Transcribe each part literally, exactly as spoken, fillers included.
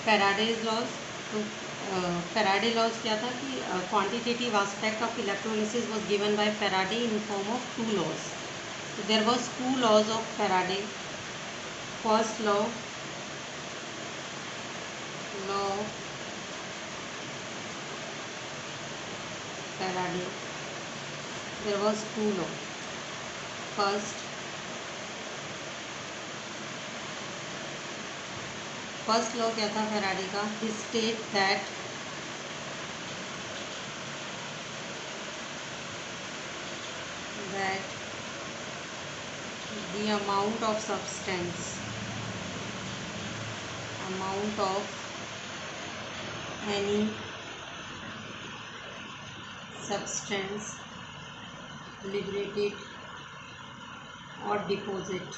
Faraday's laws. तो Faraday laws क्या था कि quantitative aspect of electrolysis was given by Faraday in form of two laws. तो there was two laws of Faraday. First law, law Faraday. There was two law. First, first law क्या था Faraday का? He state that that the amount of substance, amount of any substance liberated or deposit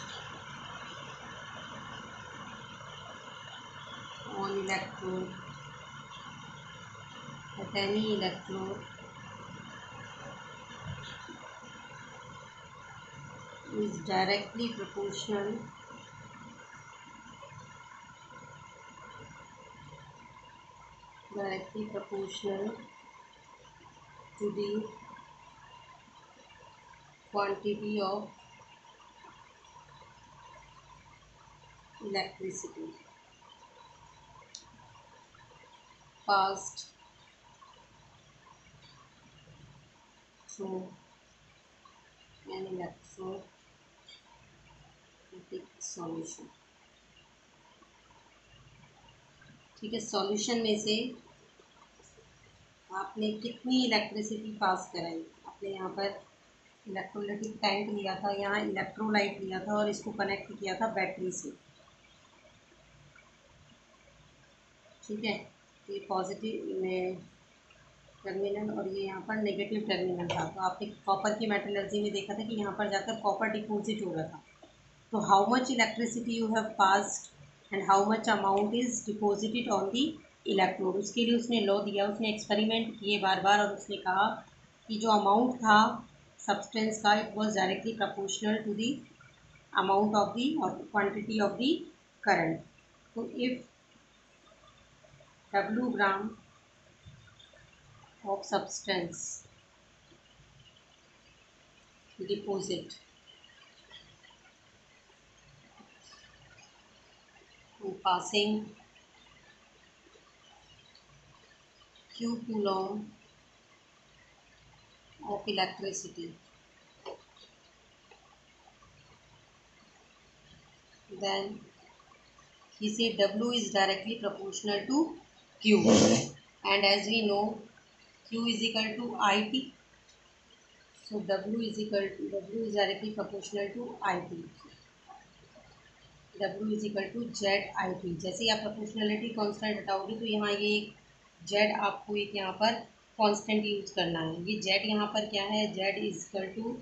on electrode at any electrode is directly proportional directly proportional to the quantity of electricity passed through an electrolytic solution। ठीक है, solution में से आपने कितनी electricity pass कराई। आपने यहाँ पर इलेक्ट्रोलाइटिक टैंक लिया था, यहाँ इलेक्ट्रोलाइट लिया था और इसको कनेक्ट किया था बैटरी से। ठीक है, ये पॉजिटिव टर्मिनल और ये यहाँ पर नेगेटिव टर्मिनल था। तो आपने कॉपर की मेटलर्जी में देखा था कि यहाँ पर जाकर कॉपर डिपोजिट हो रहा था। तो how much electricity you have passed and how much amount is deposited on the electrode, उसके लिए उसने लॉ दिया। उसने एक्सपेरिमेंट किए बार बार और उसने कहा कि जो अमाउंट था सब्सटेंस का, it was directly proportional to the amount of the और क्वांटिटी ऑफ दी करंट। तो if W gram of substance deposit passing Q coulomb of electricity, then he said W is directly proportional to Q, and as we know Q is equal to I T, so W is equal to W is directly proportional to I T, W is equal to Z I T। जैसे ही आप proportionality constant हटाओगे तो यहाँ ये Z आपको एक यहाँ पर कांस्टेंट यूज करना है। ये Z यहाँ पर क्या है, Z is equal to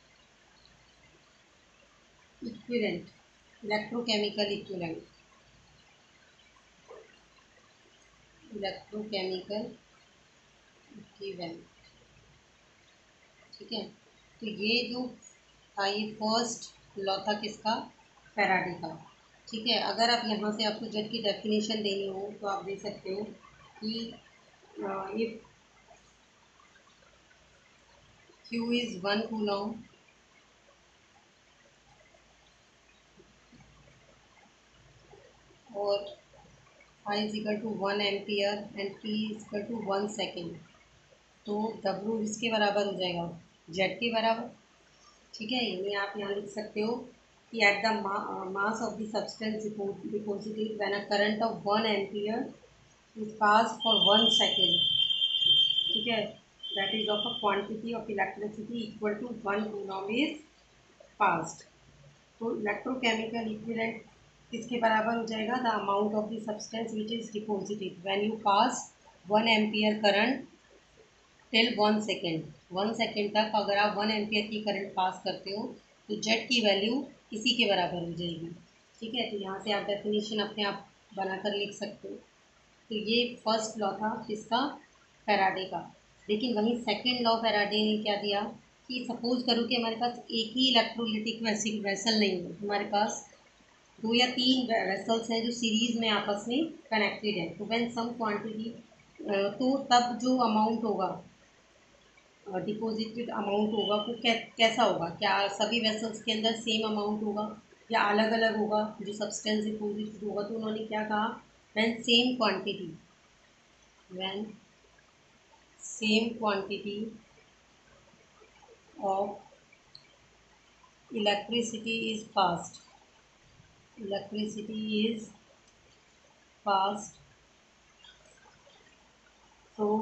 equivalent, electrochemical equivalent, electrochemical equivalent. ठीक है, तो ये जो था ये फर्स्ट लॉ था किसका, फैराडे का। ठीक है, अगर आप यहाँ से आपको जेड की डेफिनेशन देनी हो तो आप दे सकते हो कि if Q is one coulomb और I is equal to one ampere and T is equal to one second, तो W इसके बराबर हो जाएगा Z के बराबर। ठीक है, यानी आप यहाँ लिख सकते हो कि at the mass of the substance deposited when a current of one ampere is pass for one second, ठीक है, that is of a quantity of electricity equal to one coulomb is passed. तो electrochemical equivalent किसके बराबर हो जाएगा, the amount of the substance which is deposited when you pass one ampere current till one second. One second तक अगर आप one ampere की current pass करते हो तो जेड की वैल्यू इसी के बराबर हो जाएगी। ठीक है, तो यहाँ से आप डेफिनेशन अपने आप बनाकर लिख सकते हो। तो ये फर्स्ट लॉ था किसका, फैराडे का। लेकिन वहीं सेकेंड लॉ फैराडे ने क्या दिया कि सपोज करो कि हमारे पास एक ही इलेक्ट्रोलिटिक वैसिल वेसल नहीं है, हमारे पास दो या तीन वेसल्स हैं जो सीरीज में आपस में कनेक्टेड है, तो व्हेन सम क्वांटिटी, तो तब जो अमाउंट होगा, डिपॉजिटेड अमाउंट होगा वो कै, कैसा होगा, क्या सभी वेसल्स के अंदर सेम अमाउंट होगा या अलग अलग होगा जो सब्सटेंस डिपॉजिटेड होगा। तो उन्होंने क्या कहा, when same quantity, when same quantity of electricity is passed, electricity is passed through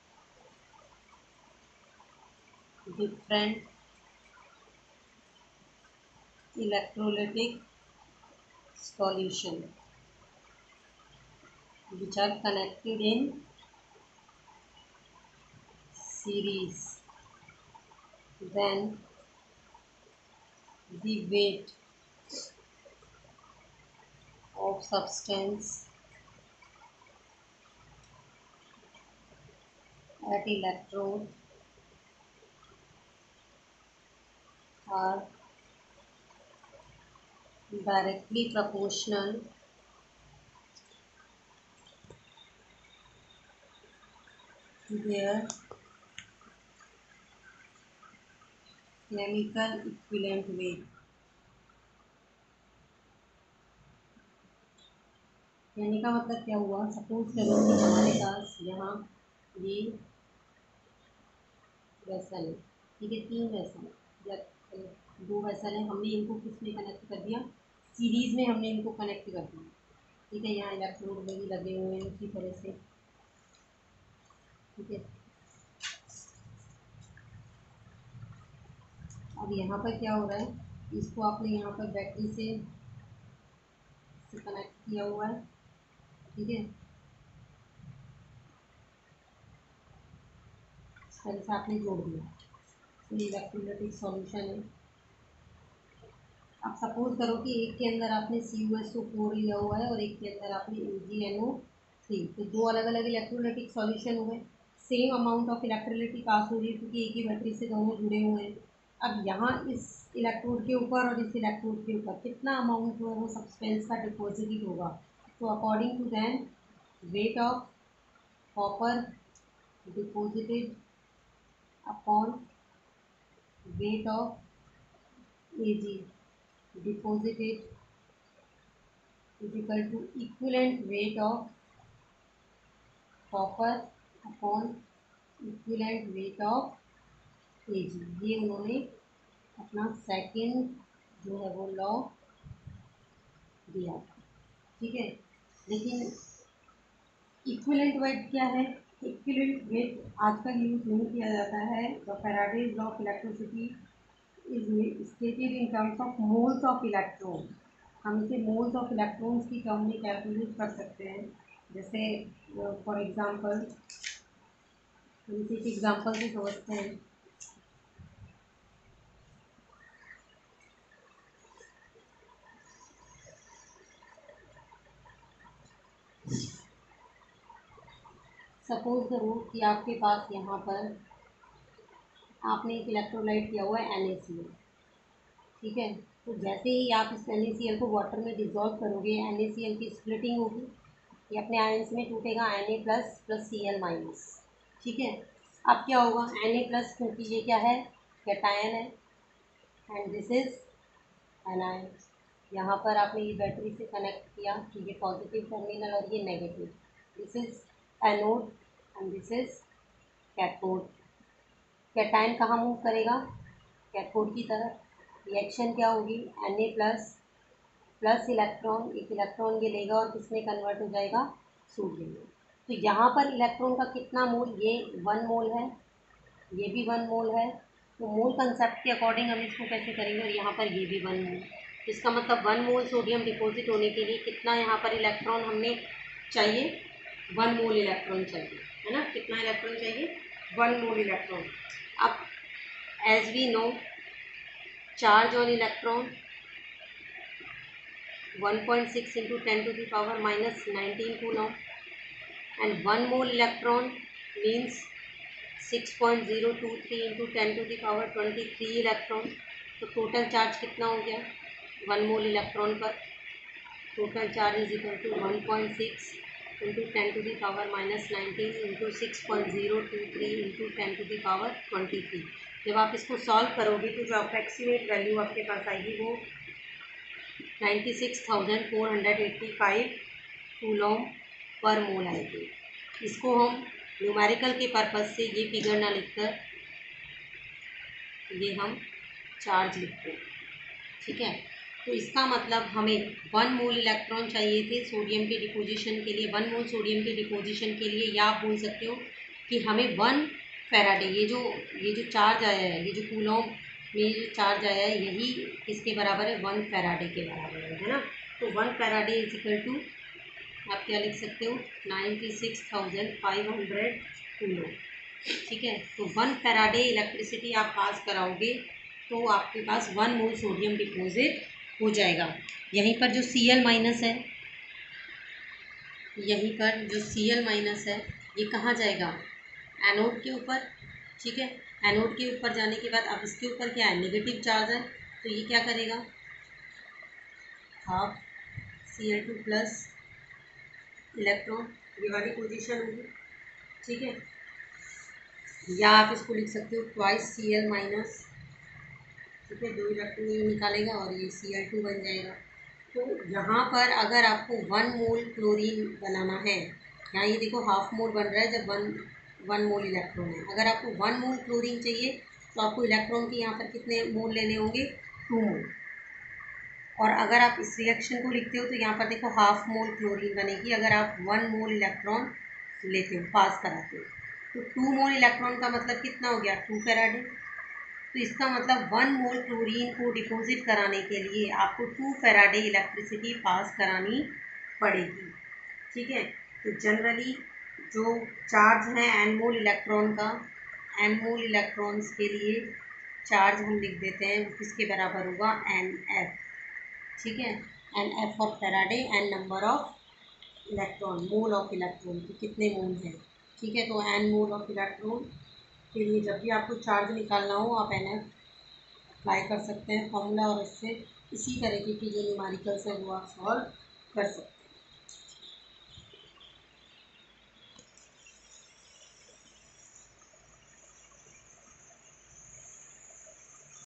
different electrolytic solution which are connected in series, then the weight of substance at electrode are directly proportional to their chemical equivalent weight। कहने का मतलब क्या हुआ, suppose करो कि हमारे पास यहाँ ये वेसल है, ठीक है, तीन वेसल या दो वेसल है, हमने इनको किस में कनेक्ट कर दिया, सीरीज में हमने इनको कनेक्ट कर दिया, ठीक है। यहाँ इलेक्ट्रोड भी लगे हुए हैं उसी तरह से, ठीक है। अब यहाँ पर क्या हो रहा है, इसको आपने यहाँ पर बैटरी से से कनेक्ट किया हुआ है, ठीक है। इस तरह से आपने जोड़ दिया, तो ये इलेक्ट्रोलाइटिक सॉल्यूशन है। अब सपोज करो कि एक के अंदर आपने C U S O four लिया हुआ है और एक के अंदर आपने ए जी एन ओ थ्री, तो दो अलग अलग इलेक्ट्रोलाइटिक सॉल्यूशन हुए, same amount of electricity pass हो रही है क्योंकि एक ही बैटरी से दोनों जुड़े हुए हैं। अब यहाँ इस इलेक्ट्रोड के ऊपर और इस इलेक्ट्रोड के ऊपर कितना अमाउंट जो है वो सब्सटेंस का डिपॉजिटेड होगा, तो according to then weight of copper deposited upon weight of A G deposited is equal to equivalent weight of copper upon equivalent weight of A G। ये उन्होंने अपना सेकेंड जो है वो लॉ दिया, ठीक है। लेकिन इक्विवेलेंट वेट क्या है, इक्विवेलेंट वेट आजकल यूज नहीं किया जाता है। The Faraday's law of electricity is stated in terms of moles of electron. हम इसे मोल्स ऑफ इलेक्ट्रॉन्स की टर्म में कैलकुलेट कर सकते हैं। जैसे फॉर एग्जांपल, हम इसे एक एग्जांपल से समझते हैं। सपोज करो कि आपके पास यहाँ पर आपने एक इलेक्ट्रोलाइट किया हुआ है एन ए सी एल, ठीक है। तो जैसे ही आप इस एन ए सी एल को वाटर में डिजॉल्व करोगे, एन ए सी एल की स्प्लिटिंग होगी, ये अपने आयंस में टूटेगा, N A plus plus C L minus, ठीक है। अब क्या होगा, एन ए प्लस, क्योंकि ये क्या है, कैटायन है, एंड दिस इज एनायन। यहाँ पर आपने ये बैटरी से कनेक्ट किया, तो ये पॉजिटिव टर्मिनल और ये negative, this is anode and this is cathode. Cation कहाँ मूव करेगा, कैथोड की तरफ। रिएक्शन क्या होगी, N A plus plus electron, एक इलेक्ट्रॉन ये लेगा और किसमें कन्वर्ट हो जाएगा, सोडियम में। तो यहाँ पर इलेक्ट्रॉन का कितना मोल, ये वन मोल है, ये भी वन मोल है। तो मोल कंसेप्ट के अकॉर्डिंग हम इसको कैसे करेंगे, और यहाँ पर ये भी वन मोल, इसका मतलब वन मोल सोडियम डिपॉजिट होने के लिए कितना यहाँ पर इलेक्ट्रॉन हमने चाहिए, वन मोल इलेक्ट्रॉन चाहिए, है ना। कितना इलेक्ट्रॉन चाहिए, वन मोल इलेक्ट्रॉन। अब as we know, charge on electron one point six into ten to the power minus nineteen coulomb, and one mole electron means six point zero two three into ten to the power twenty three electron. तो total charge कितना हो गया one mole electron पर, total charge is equal to one point six into ten to the power minus nineteen into six point zero two three into ten to the power twenty three. जब आप इसको solve करोगे तो जो approximate value आपके पास आएगी वो ninety six thousand four hundred eighty five coulomb per mole आएगी। इसको हम न्यूमेरिकल के पर्पज़ से ये फिगर ना लिखकर ये हम चार्ज लिखते हैं, ठीक है। तो इसका मतलब हमें वन मोल इलेक्ट्रॉन चाहिए थे सोडियम के डिपोजिशन के लिए, वन मोल सोडियम के डिपोजिशन के लिए, या आप बोल सकते हो कि हमें वन फैराडे, ये जो ये जो चार्ज आया है, ये जो कूलॉम में जो चार्ज आया है यही किसके बराबर है, वन फैराडे के बराबर है, है ना। तो one Faraday is equal to आप क्या लिख सकते हो, ninety six thousand five hundred coulomb, ठीक है। तो वन फैराडे इलेक्ट्रिसिटी आप पास कराओगे तो आपके पास वन मोल सोडियम डिपोजिट हो जाएगा। यहीं पर जो सी एल माइनस है, यहीं पर जो सी एल माइनस है ये कहाँ जाएगा, एनोड के ऊपर, ठीक है। एनोड के ऊपर जाने के बाद अब इसके ऊपर क्या है, नेगेटिव चार्ज है, तो ये क्या करेगा, half C L two plus electron, ये वाली पोजीशन होगी, ठीक है। या आप इसको लिख सकते हो ट्वाइस सी एल माइनस, ठीक है, दो इलेक्ट्रॉन ये निकालेगा और ये सी एल टू बन जाएगा। तो यहाँ पर अगर आपको वन मोल क्लोरीन बनाना है, यहाँ ये देखो हाफ मोल बन रहा है जब वन वन मोल इलेक्ट्रॉन है। अगर आपको वन मोल क्लोरीन चाहिए तो आपको इलेक्ट्रॉन के यहाँ पर कितने मोल लेने होंगे, टू मोल। और अगर आप इस रिएक्शन को लिखते हो तो यहाँ पर देखो हाफ मोल क्लोरीन बनेगी अगर आप वन मोल इलेक्ट्रॉन लेते हो, पास कराते हो। तो टू मोल इलेक्ट्रॉन का मतलब कितना हो गया, टू फैराडे। तो इसका मतलब वन मोल क्लोरीन को डिपॉजिट कराने के लिए आपको टू फैराडे इलेक्ट्रिसिटी पास करानी पड़ेगी, ठीक है। तो जनरली जो चार्ज है एन मोल इलेक्ट्रॉन का, एन मोल इलेक्ट्रॉन्स के लिए चार्ज हम लिख देते हैं वो किसके बराबर होगा, एन एफ, ठीक है। N F for Faraday, N number of electron, mole of electron कि कितने मोल हैं, ठीक है। तो एन मोल ऑफ इलेक्ट्रॉन के लिए जब भी आपको चार्ज निकालना हो आप एन एफ अप्लाई कर सकते हैं फॉर्मूला, और इससे इसी तरीके की जो न्यूमेरिकल्स हैं वो आप सॉल्व कर सकते हैं।